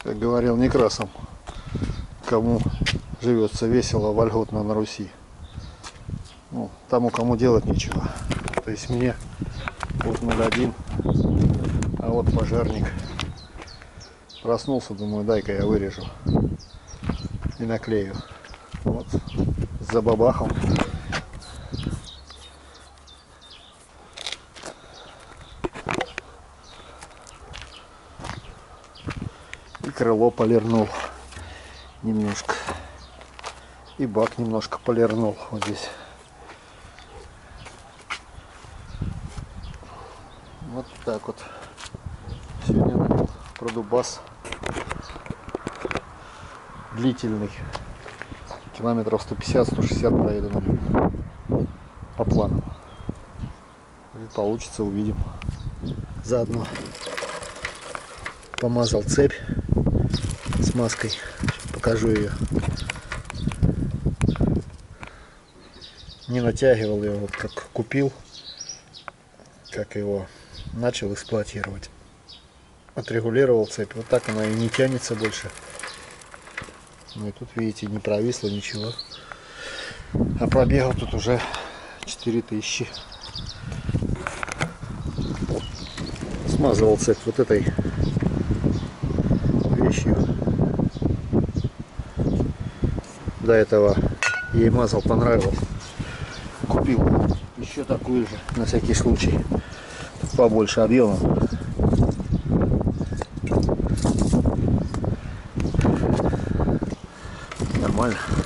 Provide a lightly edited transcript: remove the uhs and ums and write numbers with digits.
Как говорил Некрасов, кому живется весело, вольготно на Руси. Ну, тому, кому делать нечего. То есть мне вот 0,1, а вот пожарник. Проснулся, думаю, дай-ка я вырежу и наклею. Вот, забабахал. И крыло полирнул немножко. И бак немножко полирнул вот здесь. Вот так вот. Сегодня налил продубас длительный. Километров 150-160 проеду на нем. По плану. Если получится, увидим. Заодно помазал цепь смазкой. Покажу ее. Не натягивал ее, вот как купил, как его начал эксплуатировать. Отрегулировал цепь. Вот так она и не тянется больше. Ну и тут, видите, не провисло ничего. А пробегал тут уже 4000. Смазывал цепь вот этой вещью. До этого ей мазал, понравилось. Купил еще такую же, на всякий случай. Побольше объемом. Нормально.